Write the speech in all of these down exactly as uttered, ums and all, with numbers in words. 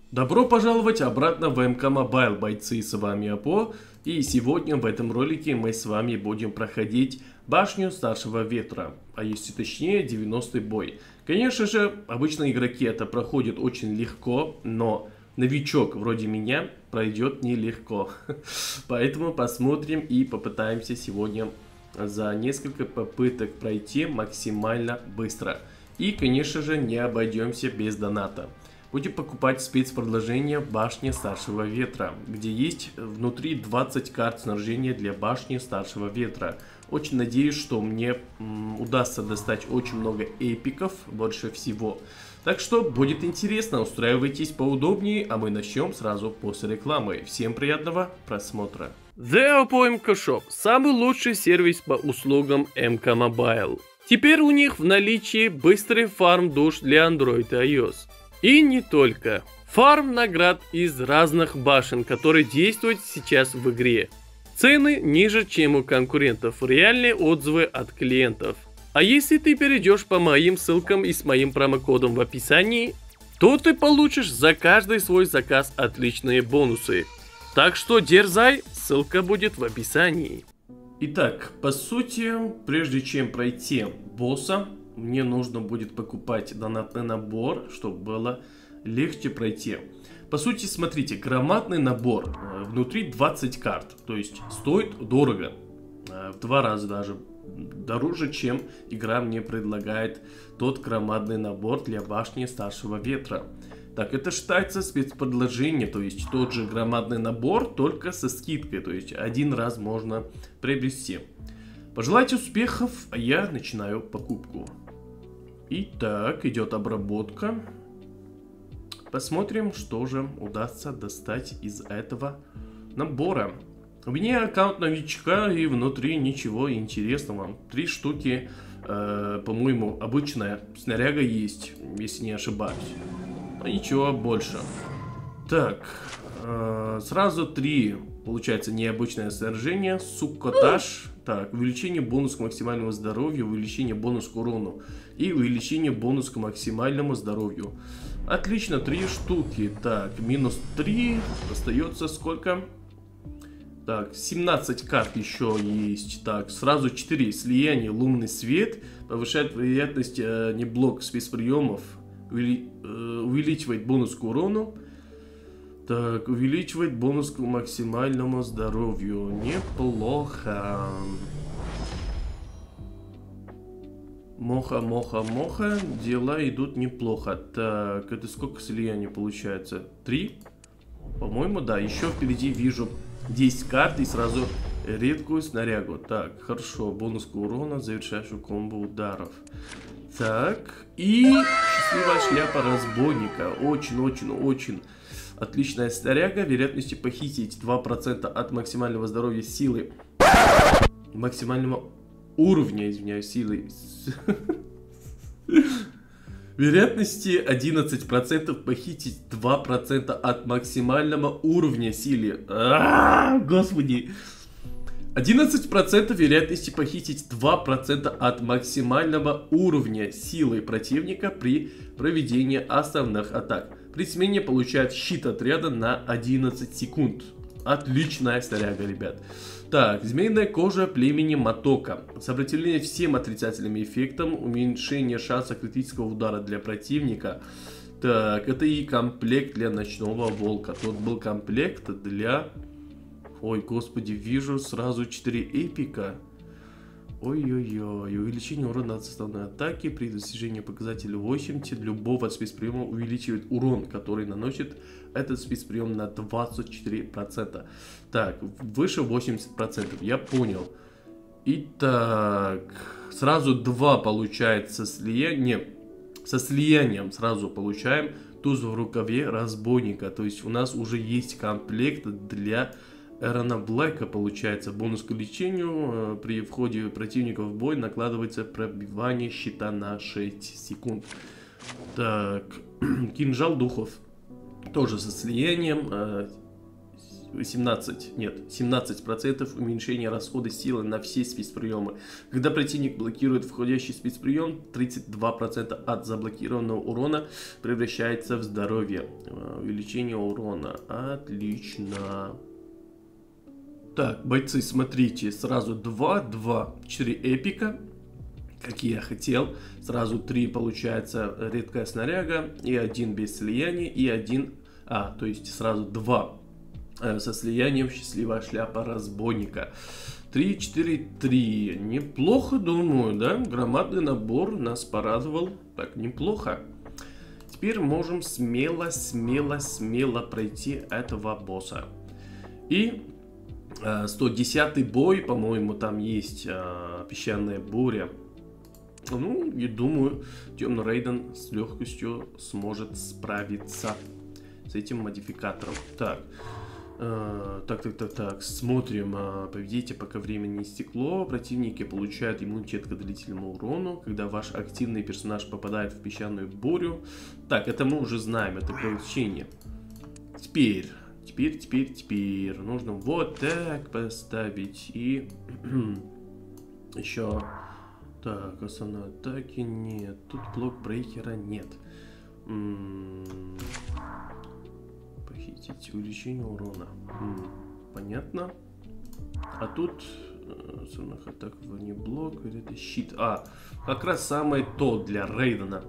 Добро пожаловать обратно в эм ка Mobile, бойцы, с вами Апо. И сегодня в этом ролике мы с вами будем проходить башню Старшего Ветра, а если точнее девяностый бой. Конечно же, обычно игроки это проходят очень легко, но новичок вроде меня пройдет нелегко. Поэтому посмотрим и попытаемся сегодня за несколько попыток пройти максимально быстро. И конечно же не обойдемся без доната. Будем покупать спецпредложение башни Старшего Ветра, где есть внутри двадцать карт снаряжения для башни Старшего Ветра. Очень надеюсь, что мне м, удастся достать очень много эпиков, больше всего. Так что будет интересно, устраивайтесь поудобнее, а мы начнем сразу после рекламы. Всем приятного просмотра. The Oppo эм ка Shop – самый лучший сервис по услугам эм ка Mobile. Теперь у них в наличии быстрый фарм душ для Android и iOS. И не только. Фарм наград из разных башен, которые действуют сейчас в игре. Цены ниже, чем у конкурентов. Реальные отзывы от клиентов. А если ты перейдешь по моим ссылкам и с моим промокодом в описании, то ты получишь за каждый свой заказ отличные бонусы. Так что дерзай, ссылка будет в описании. Итак, по сути, прежде чем пройти босса, мне нужно будет покупать донатный набор, чтобы было легче пройти. По сути, смотрите, громадный набор, внутри двадцать карт, то есть стоит дорого, в два раза даже дороже, чем игра мне предлагает тот громадный набор для башни Старшего Ветра. Так, это считается спецпредложение, то есть тот же громадный набор, только со скидкой, то есть один раз можно приобрести. Пожелайте успехов, а я начинаю покупку. Итак, идет обработка. Посмотрим, что же удастся достать из этого набора. У меня аккаунт новичка и внутри ничего интересного. Три штуки, э, по-моему, обычная снаряга есть, если не ошибаюсь. А ничего больше. Так, э, сразу три, получается, необычное снаряжение. Суккотаж. Так, увеличение бонус к максимальному здоровью, увеличение бонус к урону и увеличение бонус к максимальному здоровью. Отлично, три штуки. Так, минус три, остается сколько? Так, семнадцать карт еще есть. Так, сразу четыре. Слияние, лунный свет, повышает вероятность э, не блок спецприемов, увели, э, увеличивает бонус к урону. Так, увеличивает бонус к максимальному здоровью. Неплохо. Моха, моха, моха. Дела идут неплохо. Так, это сколько слияний получается? Три? По-моему, да. Еще впереди вижу десять карт и сразу редкую снарягу. Так, хорошо. Бонус к урону, завершающую комбо ударов. Так, и счастливая шляпа разбойника. Очень-очень-очень отличная снаряга. Вероятности похитить два процента от максимального здоровья силы. Максимального уровня, извиняюсь, силы. Вероятности одиннадцать процентов похитить два процента от максимального уровня силы. А-а-а, господи. одиннадцать процентов вероятности похитить два процента от максимального уровня силы противника при проведении основных атак. При смене получает щит отряда на одиннадцать секунд. Отличная снаряга, ребят. Так, змеиная кожа племени Матока. Сопротивление всем отрицательным эффектам, уменьшение шанса критического удара для противника. Так, это и комплект для ночного волка. Тут был комплект для... Ой, господи, вижу сразу четыре эпика. Ой-ой-ой, увеличение урона от составной атаки при достижении показателя восемьдесят любого спецприема увеличивает урон, который наносит этот спецприем на двадцать четыре процента. Так, выше восемьдесят процентов, я понял. Итак, сразу два получается слияние. Со слиянием сразу получаем туз в рукаве разбойника. То есть у нас уже есть комплект для... Эрона Блэка, получается. Бонус к лечению. При входе противника в бой накладывается пробивание щита на шесть секунд. Так. Кинжал духов. Тоже со слиянием. восемнадцать, нет, семнадцать процентов уменьшения расхода силы на все спецприемы. Когда противник блокирует входящий спецприем, тридцать два процента от заблокированного урона превращается в здоровье. Увеличение урона. Отлично. Так, бойцы, смотрите, сразу два, два, четыре эпика, как я хотел. Сразу три получается редкая снаряга, и один без слияния, и один, а, то есть сразу два э, со слиянием счастливая шляпа разбойника. три, четыре, три. Неплохо, думаю, да? Громадный набор нас порадовал. Так, неплохо. Теперь можем смело, смело, смело пройти этого босса. И сто десятый бой, по-моему, там есть а, песчаная буря. Ну, и думаю, Темный Рейден с легкостью сможет справиться с этим модификатором. Так, э, так, так, так, так, смотрим. Э, победите, пока время не истекло. Противники получают иммунитет к длительному урону, когда ваш активный персонаж попадает в песчаную бурю. Так, это мы уже знаем, это получение. Теперь... Теперь, теперь, теперь нужно вот так поставить. И еще. Так, основной атаки нет. Тут блок брейкера нет. М-м-м. Похитить увеличение урона. М-м. Понятно. А тут основных атак вне блок. Это щит. А, как раз самое то для Рейдена.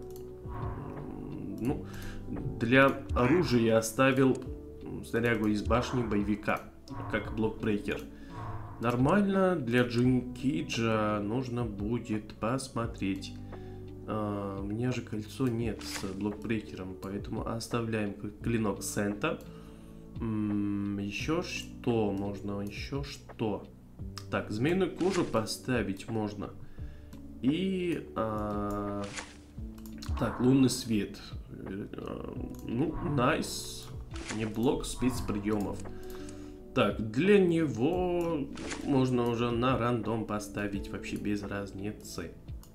Ну, для оружия я оставил снарягу из башни боевика, как блокбрейкер. Нормально, для Джин Кейджа нужно будет посмотреть. А, у меня же кольцо нет с блокбрейкером, поэтому оставляем клинок Сента. М-м, еще что можно? Еще что? Так, змеиную кожу поставить можно. И... А, так, лунный свет. Ну, найс. Не блок спецприемов. Так, для него можно уже на рандом поставить вообще без разницы.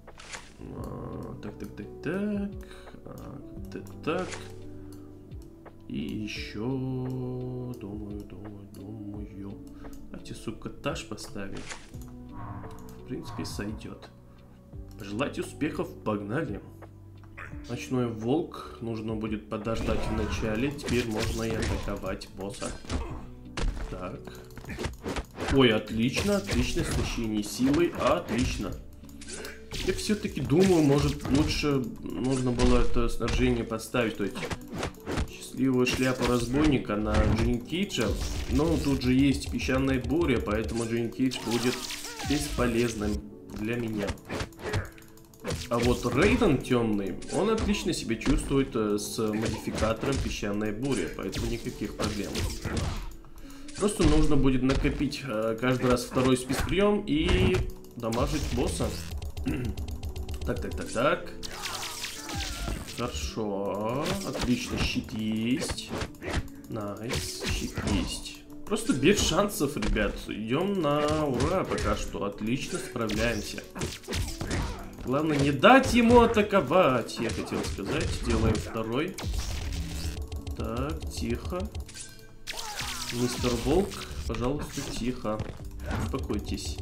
А, так, так, так, так. А, так, так. И еще... Думаю, думаю, думаю. Давайте, сука, таш поставим. В принципе, сойдет. Пожелать успехов, погнали. Ночной волк. Нужно будет подождать в начале. Теперь можно и атаковать босса. Так. Ой, отлично. Отлично. Смещение силы. Отлично. Я все-таки думаю, может, лучше нужно было это снаряжение поставить. То есть счастливую шляпу разбойника на Джин Кейджа. Но тут же есть песчаная буря, поэтому Джин Кейдж будет бесполезным для меня. А вот Рейден темный, он отлично себя чувствует э, с модификатором песчаная буря, поэтому никаких проблем. Просто нужно будет накопить э, каждый раз второй спецприем и дамажить босса. Так, так, так, так. Хорошо. Отлично, щит есть. Найс, щит есть. Просто без шансов, ребят. Идем на ура пока что. Отлично, справляемся. Главное не дать ему атаковать, я хотел сказать. Делаем второй. Так, тихо. Мистер Волк, пожалуйста, тихо. Успокойтесь.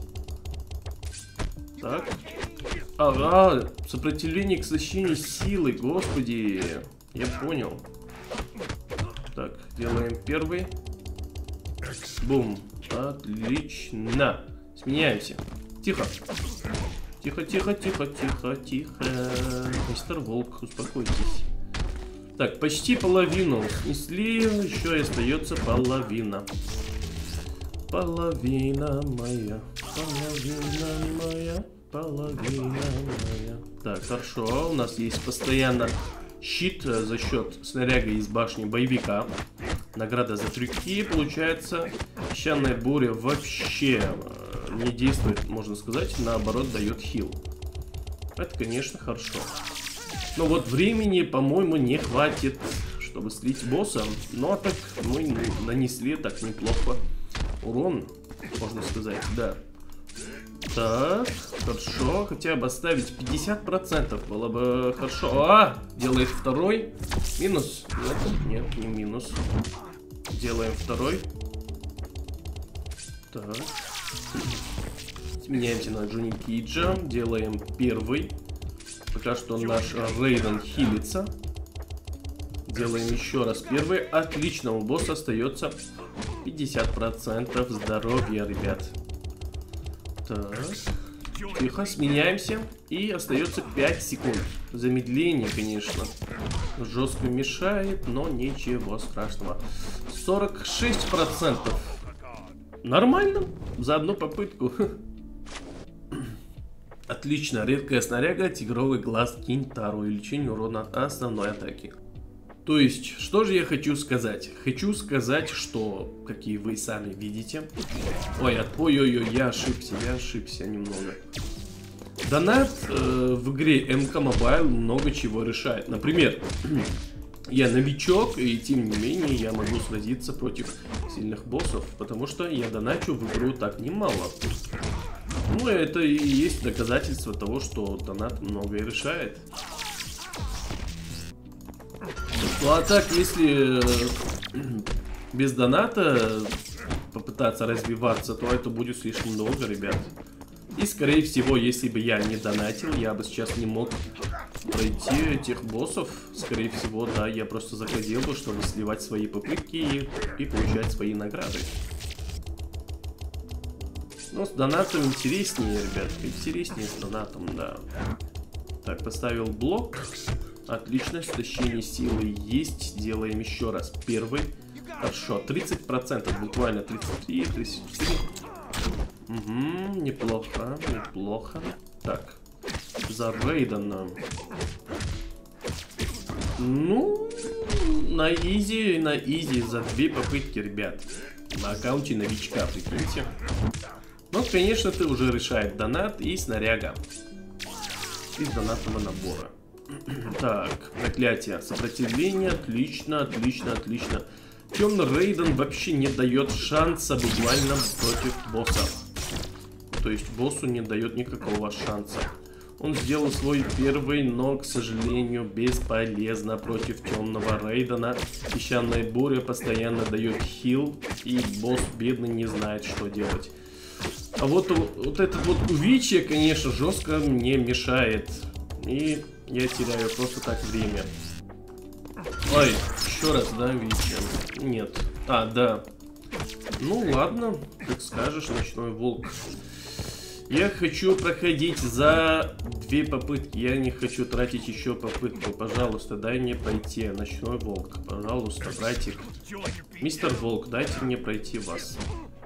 Так. Ага, сопротивление к истощению силы, господи. Я понял. Так, делаем первый. Бум. Отлично. Сменяемся. Тихо. Тихо, тихо, тихо, тихо, тихо. Мистер Волк, успокойтесь. Так, почти половину снесли, еще и остается половина. Половина моя, половина моя, половина моя. Так, хорошо, у нас есть постоянно щит за счет снаряга из башни боевика. Награда за трюки, получается. Песчаная буря вообще не действует, можно сказать, наоборот дает хил. Это, конечно, хорошо. Но вот времени, по-моему, не хватит, чтобы слить босса. Ну а так мы нанесли так неплохо урон, можно сказать, да. Так, хорошо, хотя бы оставить пятьдесят процентов было бы хорошо. А, делает второй. Минус. Нет, нет, не минус. Делаем второй. Так. Меняемся на Джонни Кейджа. Делаем первый. Пока что наш Рейден хилится. Делаем еще раз первый. Отлично, у босса остается пятьдесят процентов здоровья, ребят. Так. Тихо, сменяемся. И остается пять секунд. Замедление, конечно. Жестко мешает, но ничего страшного. сорок шесть процентов. Нормально. За одну попытку. Отлично. Редкая снаряга, тигровый глаз Кинтару. Увеличение урона от основной атаки. То есть, что же я хочу сказать? Хочу сказать, что, как и вы сами видите... Ой, ой-ой-ой, я ошибся, я ошибся немного. Донат э, в игре эм ка Mobile много чего решает. Например, я новичок, и тем не менее я могу сразиться против сильных боссов, потому что я доначу в игру так немало. Ну, это и есть доказательство того, что донат многое решает. Ну а так, если без доната попытаться развиваться, то это будет слишком долго, ребят. И скорее всего, если бы я не донатил, я бы сейчас не мог пройти этих боссов. Скорее всего, да, я просто заходил бы, чтобы сливать свои попытки и, и получать свои награды. Но с донатом интереснее, ребят, интереснее с донатом, да. Так, поставил блок. Отлично, истощение силы есть. Делаем еще раз. Первый. Хорошо, тридцать процентов, буквально тридцать три, тридцать четыре. Угу, неплохо, неплохо. Так, за Рейдена. Ну, на изи, на изи за две попытки, ребят. На аккаунте новичка, прикиньте. Ну, конечно, ты уже решает донат и снаряга. Из донатного набора. Так, проклятие, сопротивление, отлично, отлично, отлично. Темный Рейден вообще не дает шанса буквально против босса. То есть боссу не дает никакого шанса. Он сделал свой первый, но, к сожалению, бесполезно против темного Рейдена. Песчаная буря постоянно дает хил, и босс бедный не знает, что делать. А вот, вот этот вот увечье, конечно, жестко мне мешает. И я теряю просто так время. Ой, еще раз, да, увечье? Нет. А, да. Ну ладно, как скажешь, ночной волк. Я хочу проходить за две попытки. Я не хочу тратить еще попытку. Пожалуйста, дай мне пройти. Ночной волк. Пожалуйста, братик. Мистер Волк, дайте мне пройти вас.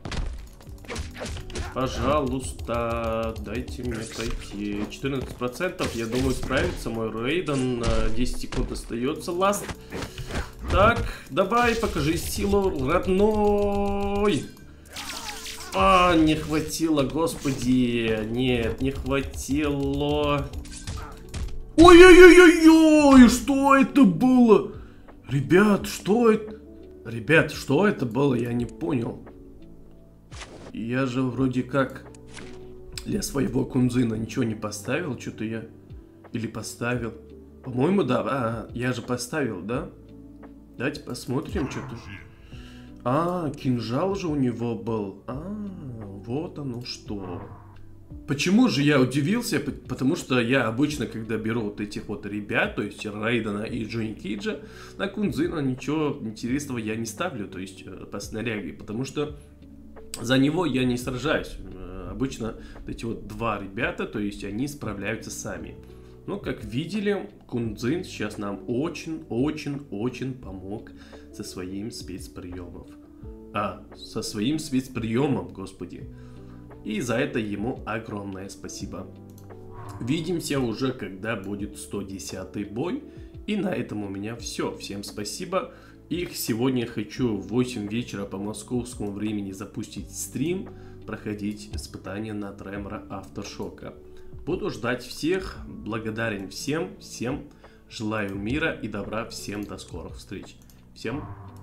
Пожалуйста, дайте мне пройти. четырнадцать процентов, я думаю, справится мой Рейден. десять секунд остается. Ласт. Так, давай, покажи силу, родной. А, не хватило, господи. Нет, не хватило. Ой-ой-ой-ой-ой, что это было? Ребят, что это? Ребят, что это было? Я не понял. Я же вроде как для своего кунзына ничего не поставил. Что-то я... Или поставил. По-моему, да. А, я же поставил, да? Давайте посмотрим, что-то. А, кинжал же у него был. А, вот оно что. Почему же я удивился? Потому что я обычно, когда беру вот этих вот ребят, то есть Рейдена и Джонни Кейджа, на кунзына ничего интересного я не ставлю, то есть по снаряге. Потому что за него я не сражаюсь. Обычно вот эти вот два ребята, то есть они справляются сами. Но, как видели, кунзын сейчас нам очень-очень-очень помог со своим спецприемом. А, со своим спецприемом, господи. И за это ему огромное спасибо. Видимся уже, когда будет сто десятый бой. И на этом у меня все. Всем спасибо. И сегодня хочу в восемь вечера по московскому времени запустить стрим, проходить испытания на Тремора Aftershock. Буду ждать всех, благодарен всем, всем желаю мира и добра, всем до скорых встреч. Всем